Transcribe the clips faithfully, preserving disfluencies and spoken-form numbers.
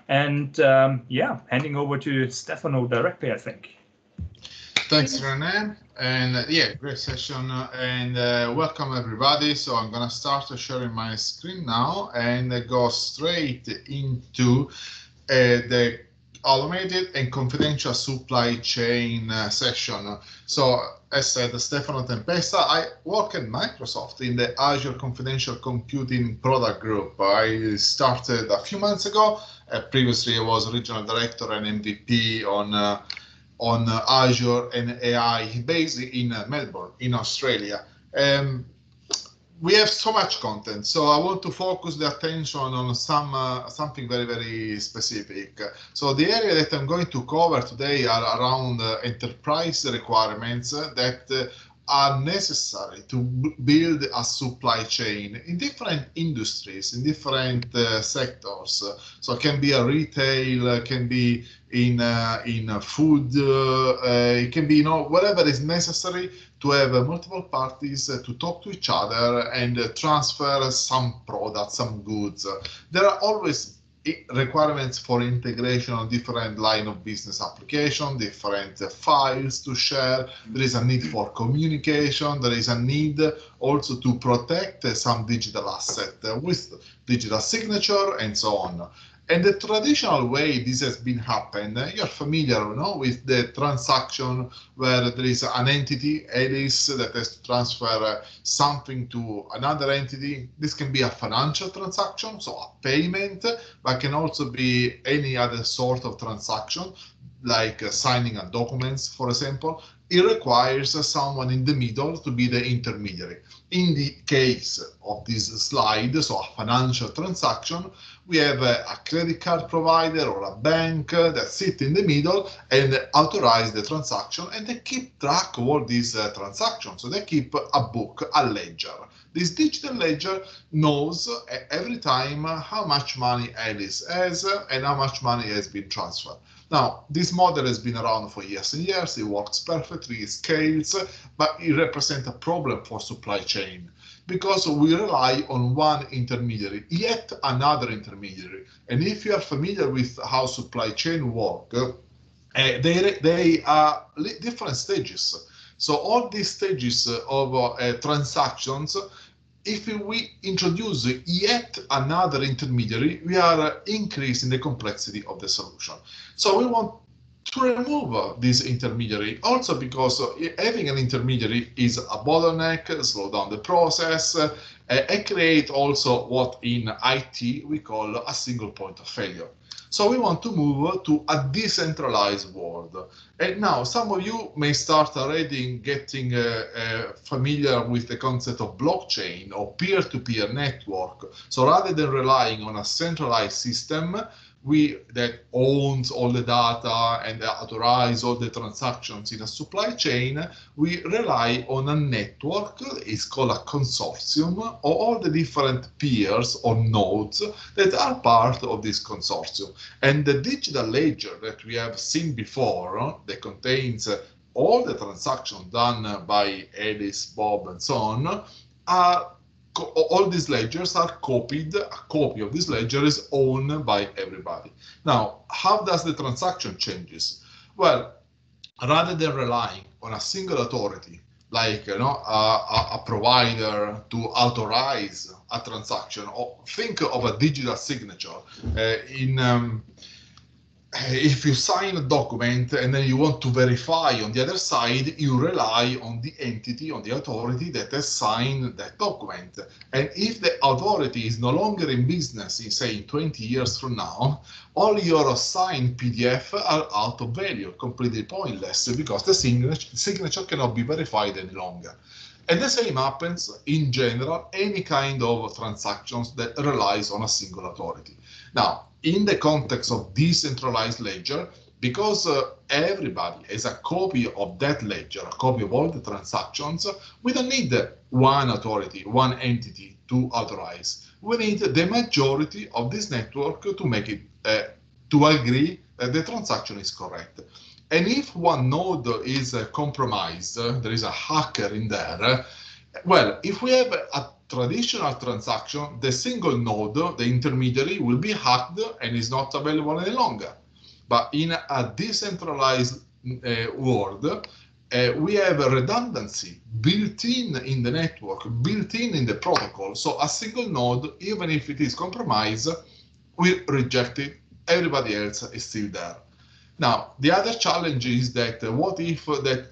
And um, yeah, handing over to Stefano directly, I think. Thanks, René. And uh, yeah, great session. uh, And uh, welcome everybody. So I'm going to start sharing my screen now and uh, go straight into uh, the automated and confidential supply chain uh, session. So as said, Stefano Tempesta, I work at Microsoft in the Azure Confidential Computing product group. I started a few months ago. Uh, previously, I was regional director and M V P on uh, on uh, Azure and A I based in uh, Melbourne, in Australia. Um, we have so much content, so I want to focus the attention on some uh, something very, very specific. So the area that I'm going to cover today are around uh, enterprise requirements that uh, are necessary to build a supply chain in different industries, in different uh, sectors. So it can be a retail, can be in uh, in food, uh, uh, it can be, you know, whatever is necessary to have uh, multiple parties uh, to talk to each other and uh, transfer some products, some goods. There are always requirements for integration of different line of business application, different uh, files to share. There is a need for communication. There is a need also to protect uh, some digital asset uh, with digital signature and so on. And the traditional way this has been happened, uh, you're familiar, you know, with the transaction where there is an entity, Alice, that has to transfer uh, something to another entity. This can be a financial transaction, so a payment, but can also be any other sort of transaction, like uh, signing a documents, for example. It requires uh, someone in the middle to be the intermediary. In the case of this slide, so a financial transaction, we have a, a credit card provider or a bank uh, that sit in the middle and authorize the transaction, and they keep track of all these uh, transactions. So they keep a book, a ledger. This digital ledger knows uh, every time uh, how much money Alice has uh, and how much money has been transferred. Now, this model has been around for years and years. It works perfectly, it scales, but it represents a problem for supply chain because we rely on one intermediary, yet another intermediary. And if you are familiar with how supply chain work, uh, they, they are different stages. So all these stages of uh, transactions, if we introduce yet another intermediary, we are increasing the complexity of the solution. So we want to remove this intermediary, also because having an intermediary is a bottleneck, slow down the process, uh, and create also what in I T we call a single point of failure. So we want to move to a decentralized world. And now some of you may start already getting uh, uh, familiar with the concept of blockchain or peer-to-peer network. So rather than relying on a centralized system, we that owns all the data and authorize all the transactions in a supply chain, we rely on a network. It's called a consortium of all the different peers or nodes that are part of this consortium. And the digital ledger that we have seen before, uh, that contains uh, all the transactions done by Alice, Bob, and so on, are all these ledgers are copied. A copy of this ledger is owned by everybody. Now, how does the transaction changes? Well, rather than relying on a single authority, like you know, a, a provider to authorize a transaction, or think of a digital signature. Uh, in um, if you sign a document and then you want to verify on the other side, you rely on the entity, on the authority that has signed that document. And if the authority is no longer in business, in say in twenty years from now, all your signed P D F are out of value, completely pointless, because the signature, signature cannot be verified any longer. And the same happens in general, any kind of transactions that relies on a single authority. Now, in the context of decentralized ledger, because uh, everybody has a copy of that ledger, a copy of all the transactions, we don't need one authority, one entity to authorize. We need the majority of this network to make it, uh, to agree that the transaction is correct. And if one node is uh, compromised, uh, there is a hacker in there, uh, well, if we have a traditional transaction, the single node, the intermediary, will be hacked and is not available any longer. But in a decentralized uh, world, uh, we have a redundancy built in in the network, built in in the protocol. So a single node, even if it is compromised, will reject it. Everybody else is still there. Now, the other challenge is that uh, what if uh, that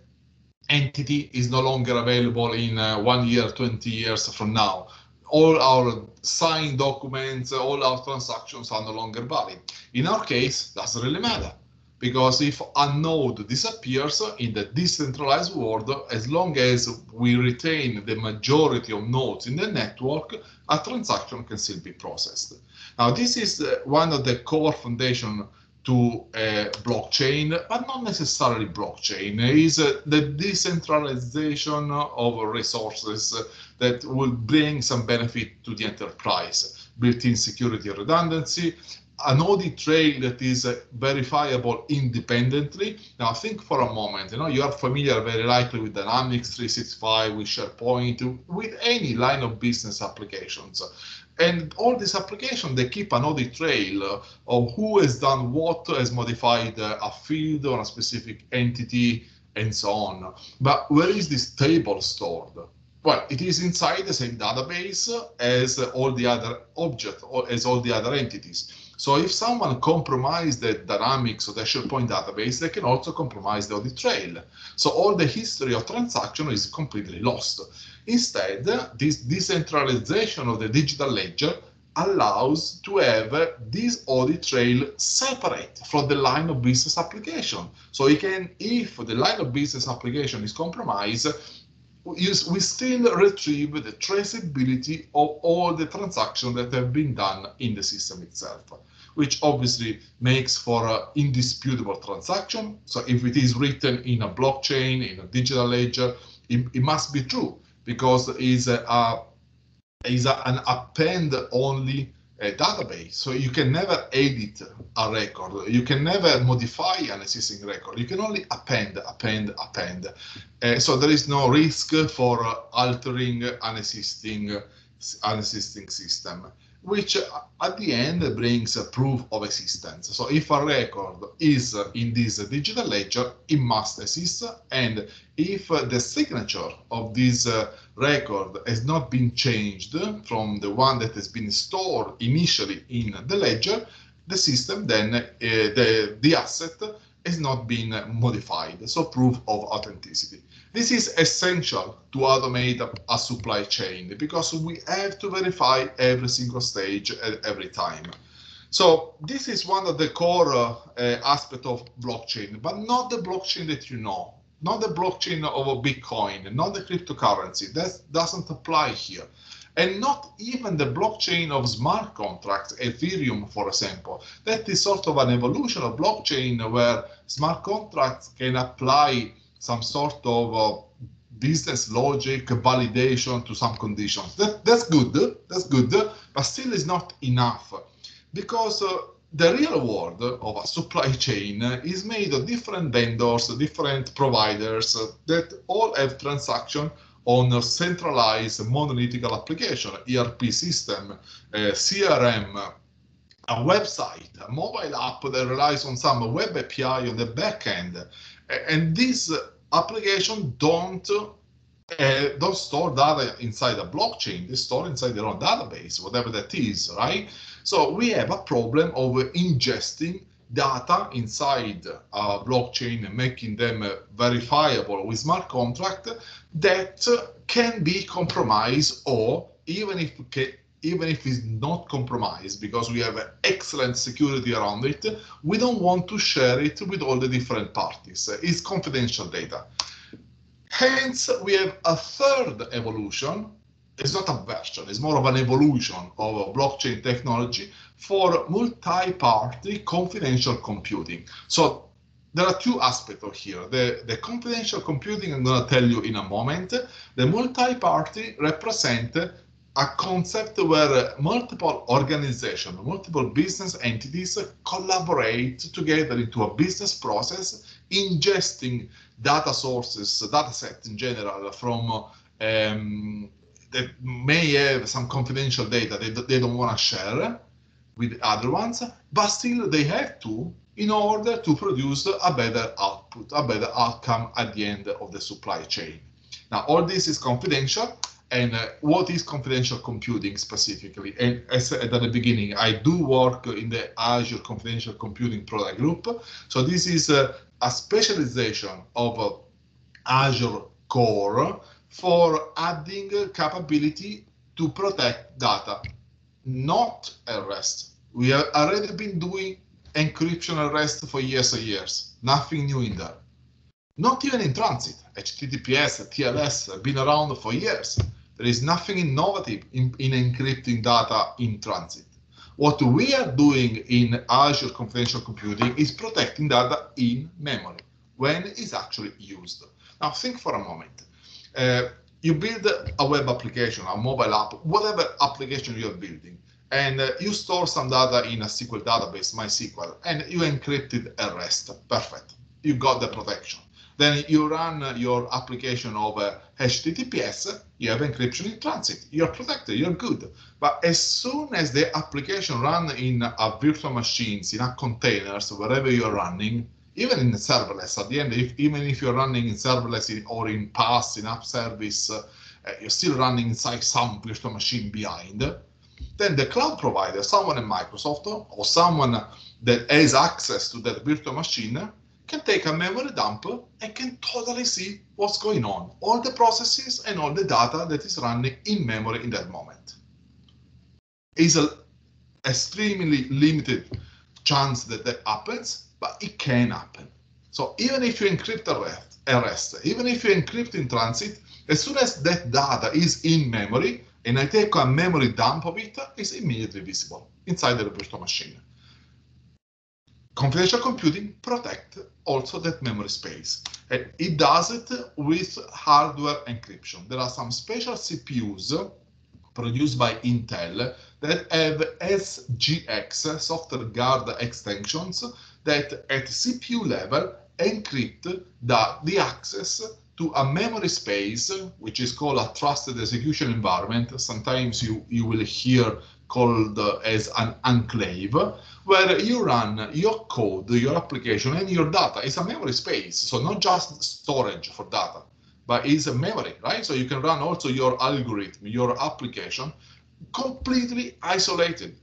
entity is no longer available in uh, one year, twenty years from now? All our signed documents, all our transactions are no longer valid. In our case, doesn't really matter, because if a node disappears in the decentralized world, as long as we retain the majority of nodes in the network, a transaction can still be processed. Now, this is uh, one of the core foundations to uh, blockchain, but not necessarily blockchain. It is uh, the decentralization of resources uh, that will bring some benefit to the enterprise. Built-in security and redundancy, an audit trail that is uh, verifiable independently. Now think for a moment, you know, you are familiar very likely with Dynamics three sixty-five, with SharePoint, with any line of business applications. And all these applications, they keep an audit trail of who has done what, has modified a field or a specific entity, and so on. But where is this table stored? Well, it is inside the same database as all the other objects, or as all the other entities. So if someone compromised the Dynamics or the SharePoint database, they can also compromise the audit trail. So all the history of transaction is completely lost. Instead, this decentralization of the digital ledger allows to have this audit trail separate from the line of business application. So you can, if the line of business application is compromised, we still retrieve the traceability of all the transactions that have been done in the system itself, which obviously makes for an indisputable transaction. So if it is written in a blockchain, in a digital ledger, it, it must be true, because it is a, a, is a, an append-only uh, database. So you can never edit a record. You can never modify an existing record. You can only append, append, append. Uh, so there is no risk for uh, altering an existing, an existing system, which uh, at the end brings a proof of existence. So if a record is uh, in this uh, digital ledger, it must exist. And if uh, the signature of this uh, record has not been changed from the one that has been stored initially in the ledger, the system then, uh, the, the asset has not been modified. So proof of authenticity. This is essential to automate a, a supply chain, because we have to verify every single stage at every time. So this is one of the core uh, uh, aspects of blockchain, but not the blockchain that you know, not the blockchain of a Bitcoin, not the cryptocurrency. That doesn't apply here. And not even the blockchain of smart contracts, Ethereum, for example. That is sort of an evolution of blockchain where smart contracts can apply some sort of uh, business logic validation to some conditions. That, that's good, that's good, but still is not enough, because uh, the real world of a supply chain is made of different vendors, different providers uh, that all have transaction on a centralized monolithic application, E R P system, uh, C R M, a website, a mobile app that relies on some web A P I on the back end. And these applications don't, uh, don't store data inside a blockchain, they store inside their own database, whatever that is, right? So we have a problem of ingesting data inside a blockchain and making them verifiable with smart contract that can be compromised, or even if even if it's not compromised, because we have excellent security around it, we don't want to share it with all the different parties. It's confidential data. Hence, we have a third evolution. It's not a version, it's more of an evolution of blockchain technology for multi-party confidential computing. So there are two aspects of here. The, the confidential computing I'm going to tell you in a moment. The multi-party represent a concept where multiple organizations, multiple business entities collaborate together into a business process, ingesting data sources, data sets in general from um, that may have some confidential data they, they don't want to share with other ones, but still they have to in order to produce a better output, a better outcome at the end of the supply chain. Now, all this is confidential. And uh, what is confidential computing specifically? And as at the beginning, I do work in the Azure Confidential Computing product group. So this is uh, a specialization of uh, Azure Core for adding capability to protect data, not at rest. We have already been doing encryption at rest for years and years. Nothing new in there. Not even in transit. H T T P S, T L S have been around for years. There is nothing innovative in, in encrypting data in transit. What we are doing in Azure Confidential Computing is protecting data in memory when it's actually used. Now think for a moment. Uh, you build a web application, a mobile app, whatever application you're building, and uh, you store some data in a S Q L database, MySQL, and you encrypt it at rest. Perfect. You got the protection. Then you run your application over H T T P S, you have encryption in transit, you're protected, you're good. But as soon as the application runs in a virtual machines, in a containers, wherever you're running, even in serverless, at the end, if, even if you're running in serverless in, or in PaaS, in app service, uh, you're still running inside some virtual machine behind, then the cloud provider, someone in Microsoft or someone that has access to that virtual machine, can take a memory dump and can totally see what's going on, all the processes and all the data that is running in memory in that moment. It's an extremely limited chance that that happens, but it can happen. So even if you encrypt a rest, a rest, even if you encrypt in transit, as soon as that data is in memory and I take a memory dump of it, it's immediately visible inside the virtual machine. Confidential computing protects also that memory space. And it does it with hardware encryption. There are some special C P Us produced by Intel that have S G X, software guard extensions, that at C P U level encrypt the, the access to a memory space, which is called a trusted execution environment. Sometimes you, you will hear called uh, as an enclave, where you run your code, your application, and your data. It's a memory space, so not just storage for data, but it's a memory, right? So you can run also your algorithm, your application, completely isolated.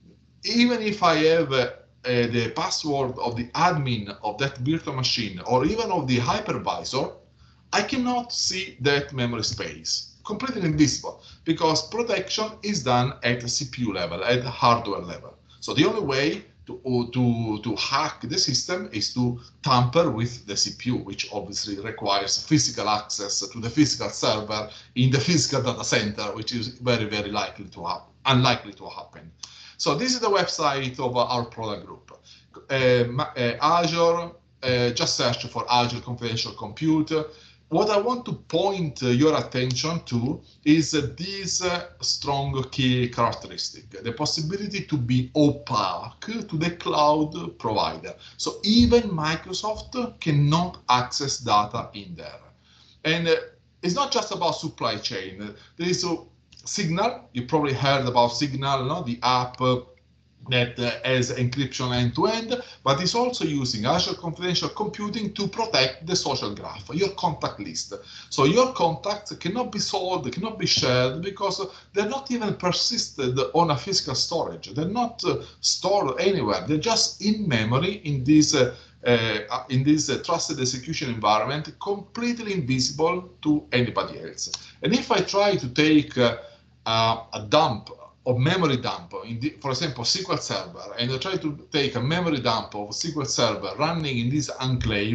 Even if I have uh, uh, the password of the admin of that virtual machine, or even of the hypervisor, I cannot see that memory space. Completely invisible, because protection is done at the C P U level, at the hardware level. So the only way to, to, to hack the system is to tamper with the C P U, which obviously requires physical access to the physical server in the physical data center, which is very, very likely to happen, unlikely to happen. So this is the website of our product group. Uh, uh, Azure, uh, just search for Azure Confidential Compute. What I want to point uh, your attention to is uh, this uh, strong key characteristic, the possibility to be opaque to the cloud provider. So even Microsoft cannot access data in there. And uh, it's not just about supply chain. There is a Signal. You probably heard about Signal, no? The app uh, that uh, has encryption end-to-end, but is also using Azure Confidential Computing to protect the social graph, your contact list. So your contacts cannot be sold, cannot be shared, because they're not even persisted on a physical storage. They're not uh, stored anywhere. They're just in memory in this, uh, uh, in this uh, trusted execution environment, completely invisible to anybody else. And if I try to take uh, uh, a dump of memory dump, in the, for example, S Q L Server, and I try to take a memory dump of S Q L Server running in this enclave,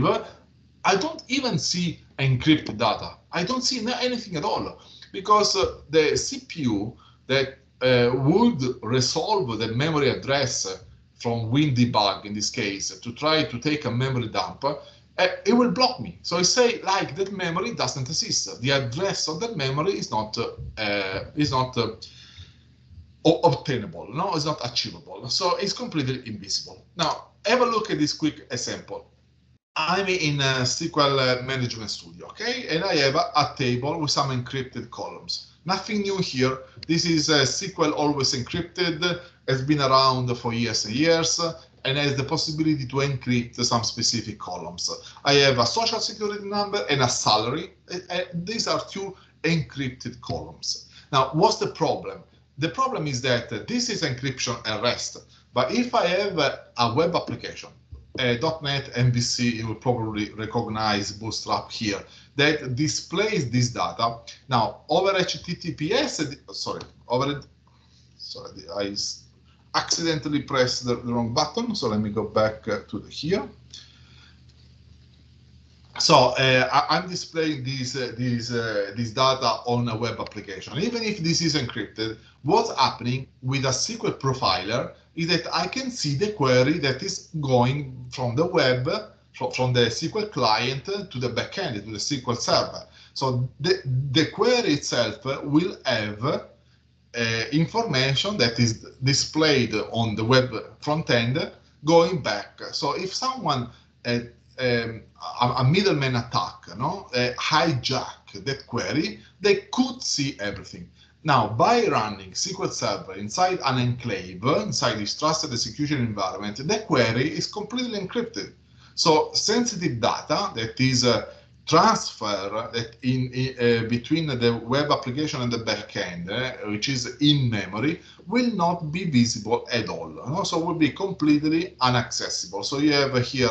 I don't even see encrypted data. I don't see anything at all, because uh, the C P U that uh, would resolve the memory address from WinDbg, in this case, to try to take a memory dump, uh, it will block me. So I say, like, that memory doesn't exist. The address of that memory is not, uh, is not uh, obtainable, no, it's not achievable. So it's completely invisible. Now, have a look at this quick example. I'm in a S Q L Management Studio, okay? And I have a, a table with some encrypted columns. Nothing new here. This is a S Q L always encrypted, has been around for years and years, and has the possibility to encrypt some specific columns. I have a social security number and a salary. These are two encrypted columns. Now, what's the problem? The problem is that this is encryption at rest. But if I have a web application, a .NET M V C, you will probably recognize Bootstrap here, that displays this data. Now, over H T T P S, sorry, over, sorry, I accidentally pressed the, the wrong button, so let me go back uh, to the here. So uh, I, I'm displaying this, uh, this, uh, this data on a web application. Even if this is encrypted, what's happening with a S Q L profiler is that I can see the query that is going from the web, from, from the S Q L client to the backend, to the S Q L server. So the, the query itself will have uh, information that is displayed on the web front end going back. So if someone, uh, um, a, a middleman attack, no, uh, hijack that query, they could see everything. Now, by running S Q L Server inside an enclave, inside this trusted execution environment, the query is completely encrypted. So sensitive data that is uh, transfer that in, in uh, between the web application and the backend, uh, which is in memory, will not be visible at all. No? So will be completely inaccessible. So you have here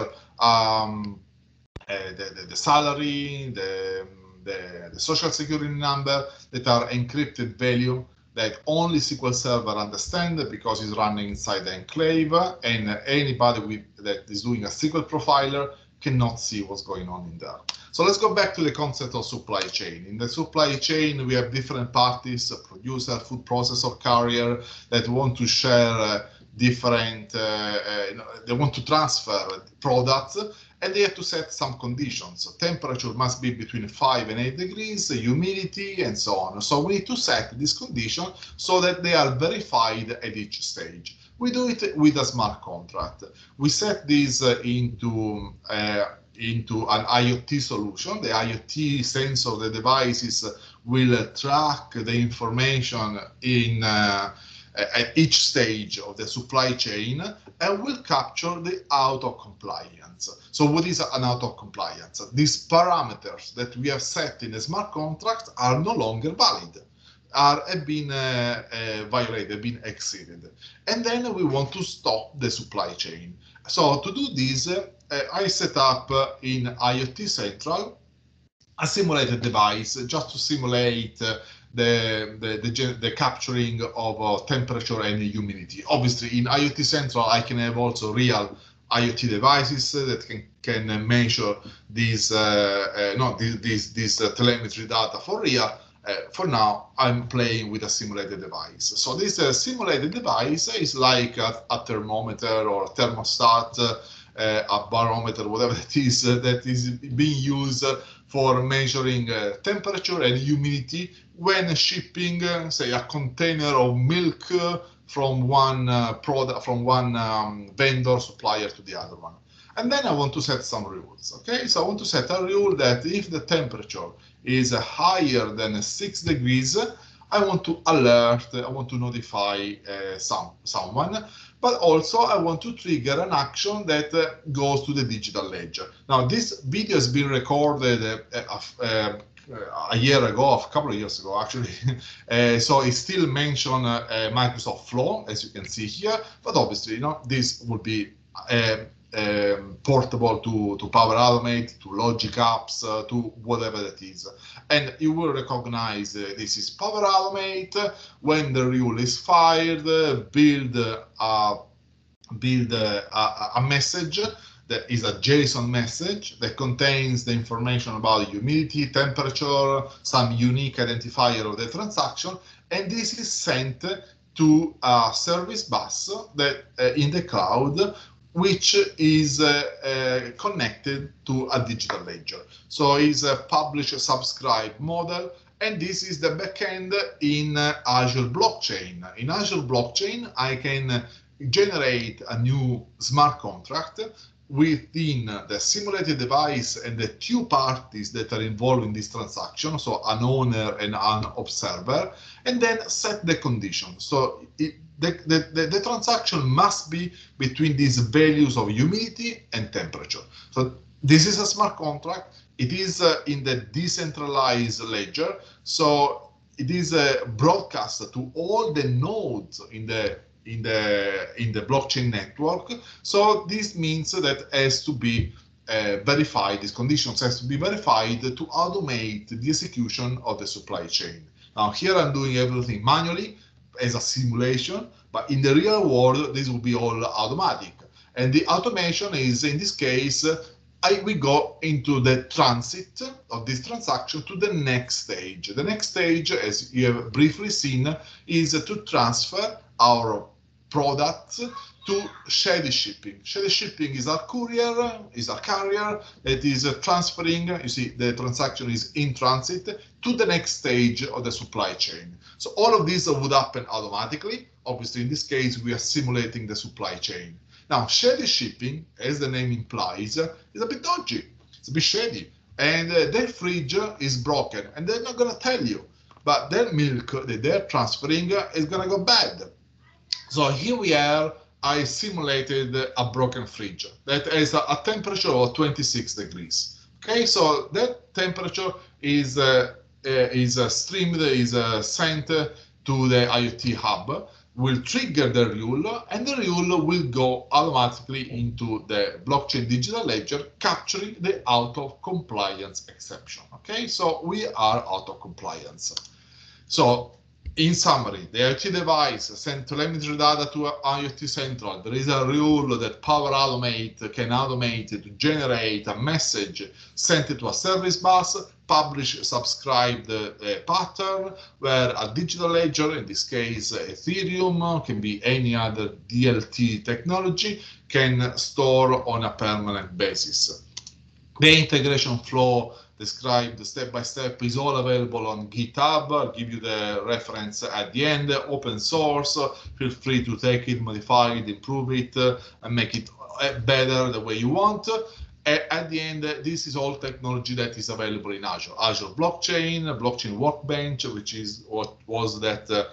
um, uh, the, the, the salary, the The, the social security number that are encrypted value that only S Q L Server understands because it's running inside the enclave, and anybody with, that is doing a S Q L profiler cannot see what's going on in there. So let's go back to the concept of supply chain. In the supply chain, we have different parties, a producer, food processor, carrier, that want to share uh, different, uh, uh, you know, they want to transfer products, and they have to set some conditions. So temperature must be between five and eight degrees, humidity, and so on. So we need to set this condition so that they are verified at each stage. We do it with a smart contract. We set this uh, into, uh, into an IoT solution. The IoT sensor, the devices will track the information in uh, at each stage of the supply chain and will capture the auto compliance. So what is an auto compliance? These parameters that we have set in a smart contract are no longer valid, are have been uh, uh, violated, have been exceeded. And then we want to stop the supply chain. So to do this, uh, I set up uh, in IoT Central a simulated device just to simulate uh, The, the, the, the capturing of uh, temperature and humidity. Obviously, in IoT Central, I can have also real IoT devices that can, can measure these, uh, uh, no, this, this, this uh, telemetry data for real. Uh, for now, I'm playing with a simulated device. So this uh, simulated device is like a, a thermometer or a thermostat, uh, a barometer, whatever it is, uh, that is being used for measuring uh, temperature and humidity when shipping, uh, say, a container of milk uh, from one uh, product, from one um, vendor supplier to the other one. And then I want to set some rules. Okay, so I want to set a rule that if the temperature is uh, higher than six degrees, I want to alert, I want to notify uh, some someone. But also I want to trigger an action that uh, goes to the digital ledger. Now this video has been recorded uh, uh, a year ago, a couple of years ago actually, uh, so it still mentions uh, uh, Microsoft Flow, as you can see here, but obviously, you know, this would be uh, um, portable to, to Power Automate, to Logic Apps, uh, to whatever that is. And you will recognize uh, this is Power Automate. When the rule is fired, uh, build, uh, build uh, a, a message that is a JSON message that contains the information about humidity, temperature, some unique identifier of the transaction, and this is sent to a service bus that uh, in the cloud, which is uh, uh, connected to a digital ledger. So it's a publish-subscribe model, and this is the backend in uh, Azure Blockchain. In Azure Blockchain, I can generate a new smart contract within the simulated device and the two parties that are involved in this transaction, so an owner and an observer, and then set the conditions. So it, the, the, the, the transaction must be between these values of humidity and temperature. So this is a smart contract. It is uh, in the decentralized ledger. So it is uh, broadcast to all the nodes in the in the in the blockchain network. So this means that has to be uh, verified, these conditions has to be verified to automate the execution of the supply chain. Now here I'm doing everything manually as a simulation, but in the real world this will be all automatic. And the automation is, in this case, I, we go into the transit of this transaction to the next stage. The next stage, as you have briefly seen, is to transfer our products to Shady Shipping. Shady Shipping is our courier, is our carrier that is transferring, you see the transaction is in transit, to the next stage of the supply chain. So all of this would happen automatically. Obviously, in this case, we are simulating the supply chain. Now, Shady Shipping, as the name implies, is a bit dodgy. It's a bit shady. And uh, their fridge is broken, and they're not going to tell you. But their milk that they're transferring is going to go bad. So here we are, I simulated a broken fridge that has a, a temperature of twenty-six degrees. Okay, so that temperature is uh, uh, is uh, streamed, is uh, sent to the IoT hub, will trigger the rule, and the rule will go automatically into the blockchain digital ledger, capturing the out of compliance exception. Okay, so we are out of compliance. So in summary, the IoT device sent telemetry data to IoT Central. There is a rule that Power Automate can automate to generate a message, sent it to a service bus, publish subscribed uh, pattern, where a digital ledger, in this case Ethereum, can be any other D L T technology, can store on a permanent basis. The integration flow described step by step is all available on GitHub. I'll give you the reference at the end. Open source, feel free to take it, modify it, improve it, uh, and make it better the way you want. At the end, this is all technology that is available in Azure. Azure Blockchain, Blockchain Workbench, which is what was that uh,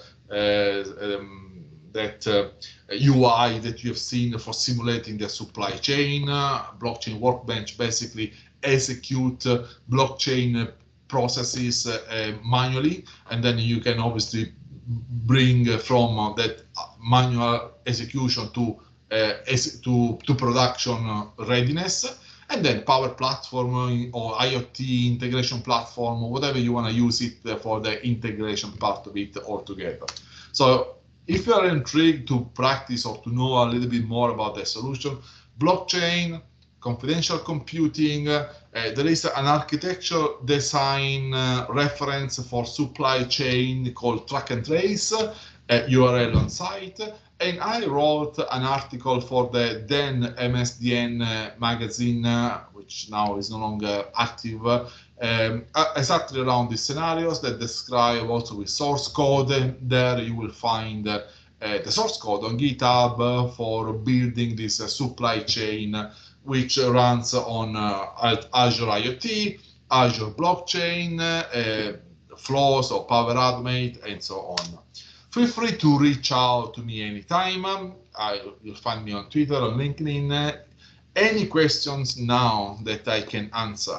uh, um, that uh, U I that you have seen for simulating the supply chain. Uh, Blockchain Workbench basically execute uh, blockchain processes uh, manually, and then you can obviously bring uh, from uh, that manual execution to uh, to to production readiness. And then Power Platform or IoT integration platform, or whatever you want to use it for the integration part of it altogether. So if you are intrigued to practice or to know a little bit more about the solution, blockchain, confidential computing, uh, there is an architecture design uh, reference for supply chain called Track and Trace, uh, U R L on site. And I wrote an article for the then M S D N uh, magazine, uh, which now is no longer active, uh, um, exactly around these scenarios that describe also with source code. And there you will find uh, uh, the source code on GitHub uh, for building this uh, supply chain, uh, which runs on uh, Azure IoT, Azure Blockchain, uh, Flows or Power Automate, and so on. Feel free to reach out to me anytime. I, you'll find me on Twitter, on LinkedIn. Any questions now that I can answer?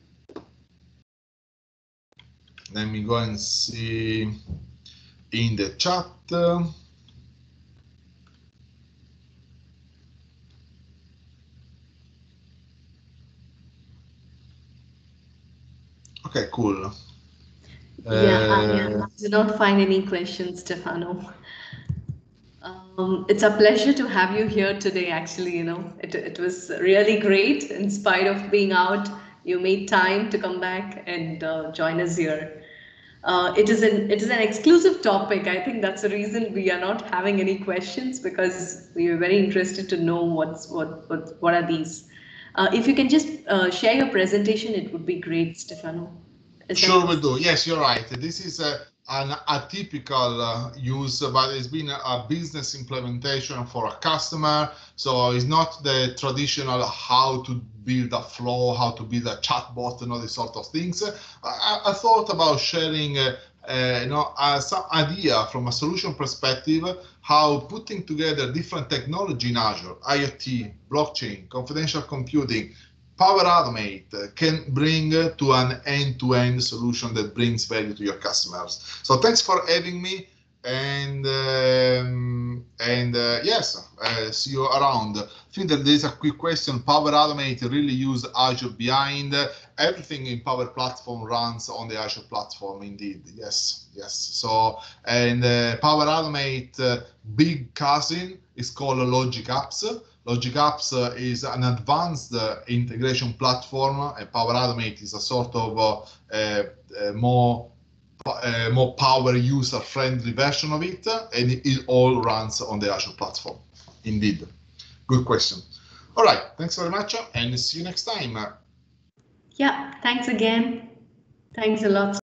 Let me go and see in the chat. Okay, cool. Yeah, I, I do not find any questions, Stefano. Um, it's a pleasure to have you here today, actually. You know, it, it was really great. In spite of being out, you made time to come back and uh, join us here. Uh, it is an it is an exclusive topic. I think that's the reason we are not having any questions, because we are very interested to know what's what what what are these. Uh, if you can just uh, share your presentation, it would be great, Stefano. Sure, will do. Yes, you're right. This is uh, an atypical uh, use, but it's been a, a business implementation for a customer. So it's not the traditional how to build a flow, how to build a chatbot, and all these sort of things. I, I thought about sharing uh, uh, you know, uh, some idea from a solution perspective, how putting together different technology in Azure, IoT, blockchain, confidential computing, Power Automate can bring to an end-to-end solution that brings value to your customers. So thanks for having me, and um, and uh, yes, uh, see you around. I think that there's a quick question. Power Automate really use Azure behind everything in Power Platform runs on the Azure platform. Indeed, yes, yes. So and uh, Power Automate uh, big cousin is called Logic Apps. Logic Apps uh, is an advanced uh, integration platform, and Power Automate is a sort of uh, uh, uh, more uh, more power user-friendly version of it, and it, it all runs on the Azure platform. Indeed, good question. All right, thanks very much, and see you next time. Yeah, thanks again. Thanks a lot.